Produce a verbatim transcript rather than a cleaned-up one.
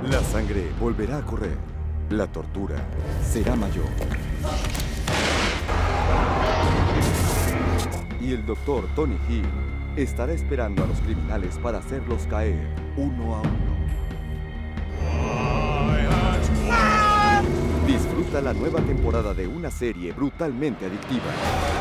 La sangre volverá a correr. La tortura será mayor. Y el doctor Tony Hill estará esperando a los criminales para hacerlos caer uno a uno. Disfruta la nueva temporada de una serie brutalmente adictiva.